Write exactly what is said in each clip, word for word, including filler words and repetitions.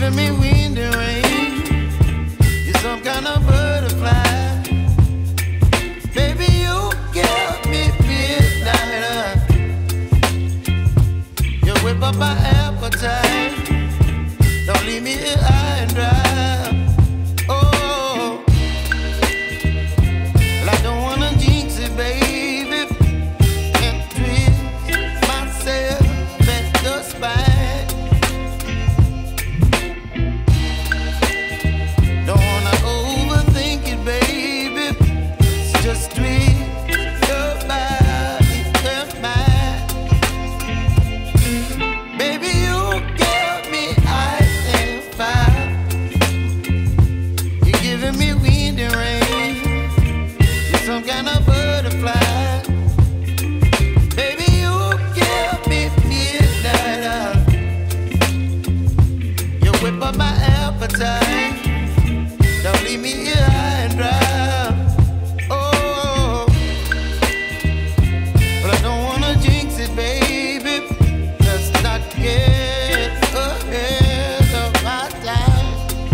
giving me wind and rain. You're some kind of butterfly. Baby, you give me midnight. You whip up my appetite. Don't leave me here high and dry. Oh, well, I don't wanna jinx it, baby, and twist myself at the spine. Don't wanna overthink it, baby. It's just twist your body and mine. Baby, you give me ice and fire. You're giving me wind and rain. You're some kind of butterfly. Baby, you give me midnight. You whip up my appetite. Don't leave me here high and dry. Oh, but I don't wanna jinx it, baby. Let's not get ahead of my time.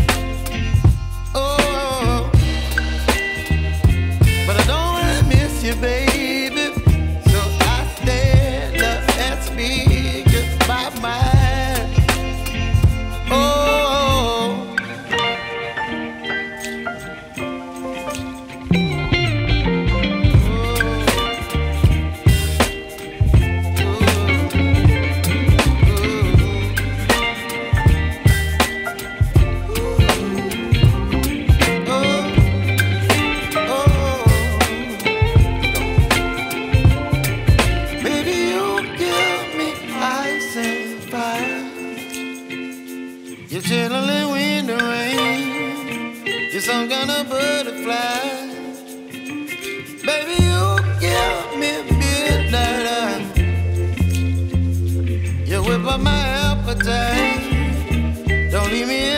Oh, but I don't wanna miss you, baby. So I stand up and speak just my mind. Oh. You're chilling wind and rain. You're some kind of butterfly. Baby, you give me midnight. You whip up my appetite. Don't leave me